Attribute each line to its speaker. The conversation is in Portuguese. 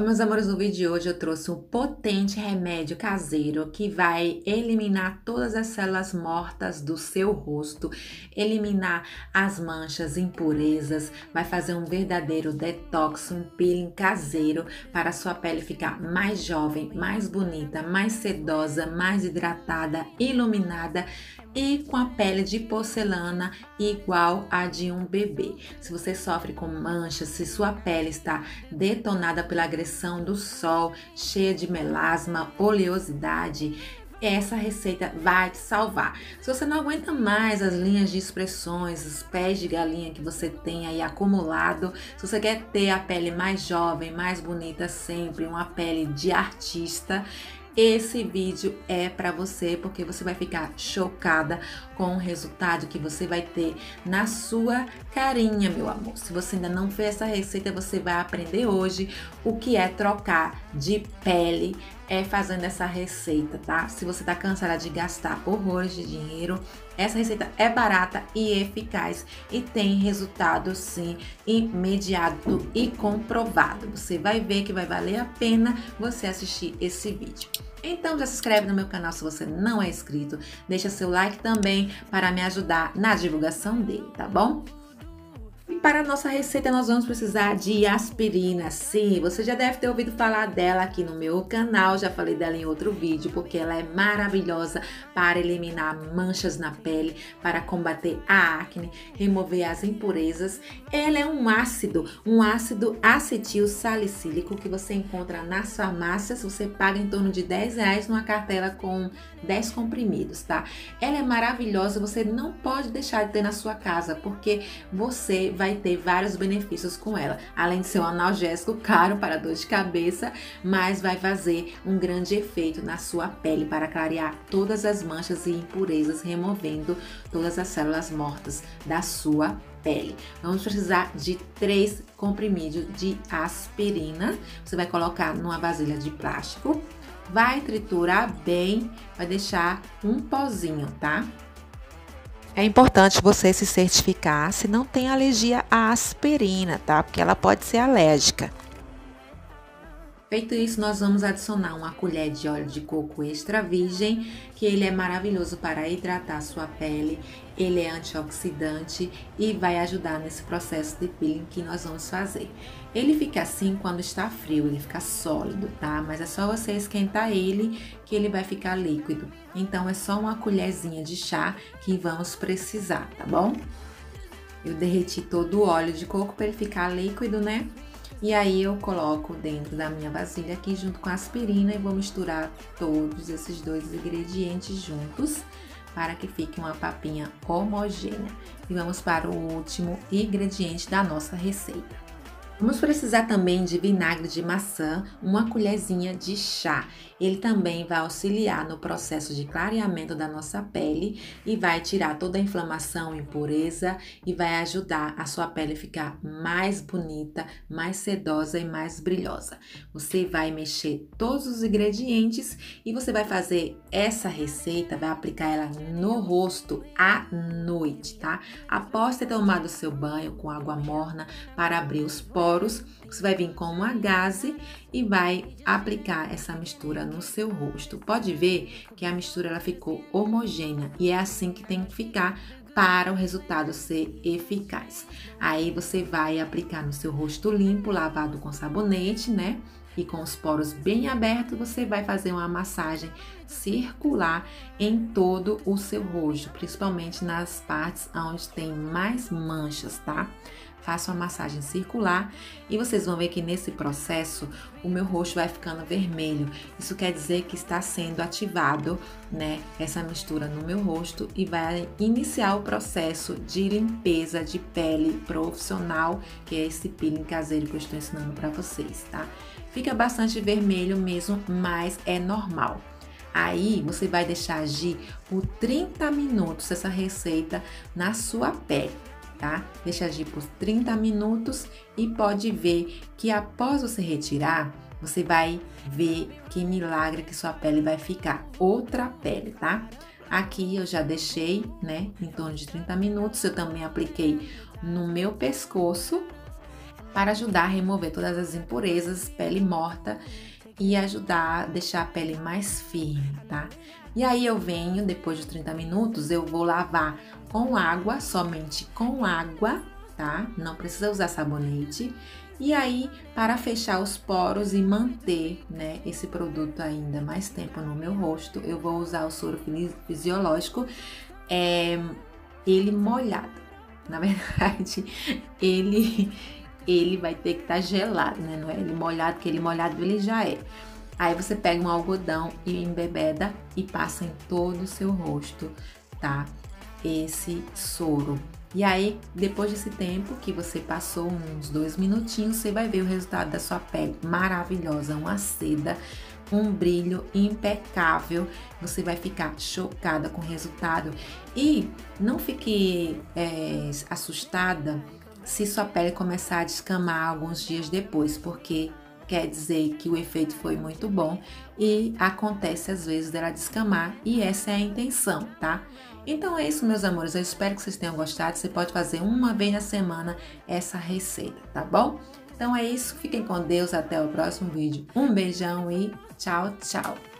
Speaker 1: Oi, meus amores, no vídeo de hoje eu trouxe um potente remédio caseiro que vai eliminar todas as células mortas do seu rosto, eliminar as manchas, impurezas, vai fazer um verdadeiro detox, um peeling caseiro para a sua pele ficar mais jovem, mais bonita, mais sedosa, mais hidratada, iluminada e com a pele de porcelana igual a de um bebê. Se você sofre com manchas, se sua pele está detonada pela agressão do sol, cheia de melasma, oleosidade, essa receita vai te salvar. Se você não aguenta mais as linhas de expressões, os pés de galinha que você tem aí acumulado, se você quer ter a pele mais jovem, mais bonita sempre, uma pele de artista, esse vídeo é para você, porque você vai ficar chocada com o resultado que você vai ter na sua carinha, meu amor. Se você ainda não fez essa receita, você vai aprender hoje o que é trocar de pele fazendo essa receita, tá? Se você tá cansada de gastar horrores de dinheiro, essa receita é barata e eficaz e tem resultado sim imediato e comprovado. Você vai ver que vai valer a pena você assistir esse vídeo. Então já se inscreve no meu canal se você não é inscrito, deixa seu like também para me ajudar na divulgação dele, tá bom? E para a nossa receita nós vamos precisar de aspirina. Sim, você já deve ter ouvido falar dela aqui no meu canal, já falei dela em outro vídeo, porque ela é maravilhosa para eliminar manchas na pele, para combater a acne, remover as impurezas. Ela é um ácido acetil salicílico que você encontra nas farmácias, você paga em torno de R$10 numa cartela com 10 comprimidos, tá? Ela é maravilhosa, você não pode deixar de ter na sua casa, porque você vai ter vários benefícios com ela. Além de ser um analgésico caro para dor de cabeça, mas vai fazer um grande efeito na sua pele para clarear todas as manchas e impurezas, removendo todas as células mortas da sua pele. Vamos precisar de 3 comprimidos de aspirina. Você vai colocar numa vasilha de plástico, vai triturar bem, vai deixar um pozinho, tá? É importante você se certificar se não tem alergia à aspirina, tá? Porque ela pode ser alérgica. Feito isso, nós vamos adicionar uma colher de óleo de coco extra virgem, que ele é maravilhoso para hidratar a sua pele, ele é antioxidante e vai ajudar nesse processo de peeling que nós vamos fazer. Ele fica assim quando está frio, ele fica sólido, tá? Mas é só você esquentar ele que ele vai ficar líquido. Então é só uma colherzinha de chá que vamos precisar, tá bom? Eu derreti todo o óleo de coco para ele ficar líquido, né? E aí eu coloco dentro da minha vasilha aqui junto com a aspirina e vou misturar todos esses dois ingredientes juntos para que fique uma papinha homogênea. E vamos para o último ingrediente da nossa receita. Vamos precisar também de vinagre de maçã, uma colherzinha de chá. Ele também vai auxiliar no processo de clareamento da nossa pele e vai tirar toda a inflamação, impureza e vai ajudar a sua pele a ficar mais bonita, mais sedosa e mais brilhosa. Você vai mexer todos os ingredientes e você vai fazer essa receita, vai aplicar ela no rosto à noite, tá? Após ter tomado seu banho com água morna para abrir os poros, você vai vir com uma gaze e vai aplicar essa mistura no seu rosto. Pode ver que a mistura ela ficou homogênea e é assim que tem que ficar para o resultado ser eficaz. Aí você vai aplicar no seu rosto limpo, lavado com sabonete, né? E com os poros bem abertos, você vai fazer uma massagem circular em todo o seu rosto, principalmente nas partes onde tem mais manchas, tá? Faço uma massagem circular e vocês vão ver que nesse processo o meu rosto vai ficando vermelho. Isso quer dizer que está sendo ativado, né, essa mistura no meu rosto e vai iniciar o processo de limpeza de pele profissional, que é esse peeling caseiro que eu estou ensinando para vocês, tá? Fica bastante vermelho mesmo, mas é normal. Aí você vai deixar agir por 30 minutos essa receita na sua pele. Tá? Deixa agir por 30 minutos e pode ver que após você retirar, você vai ver que milagre que sua pele vai ficar. Outra pele, tá? Aqui eu já deixei, né, em torno de 30 minutos. Eu também apliquei no meu pescoço para ajudar a remover todas as impurezas, pele morta e ajudar a deixar a pele mais firme, tá? E aí eu venho, depois de 30 minutos, eu vou lavar com água, somente com água, tá? Não precisa usar sabonete. E aí, para fechar os poros e manter, né, esse produto ainda mais tempo no meu rosto, eu vou usar o soro fisiológico, ele molhado. Na verdade, ele vai ter que estar gelado, né? Não é ele molhado, porque ele molhado ele já é. Aí você pega um algodão e embebeda e passa em todo o seu rosto, tá? Esse soro. E aí, depois desse tempo que você passou, uns 2 minutinhos, você vai ver o resultado da sua pele maravilhosa, uma seda, um brilho impecável. Você vai ficar chocada com o resultado. E não fique assustada se sua pele começar a descamar alguns dias depois, porque quer dizer que o efeito foi muito bom e acontece às vezes dela descamar e essa é a intenção, tá? Então é isso, meus amores, eu espero que vocês tenham gostado. Você pode fazer uma vez na semana essa receita, tá bom? Então é isso, fiquem com Deus, até o próximo vídeo. Um beijão e tchau, tchau!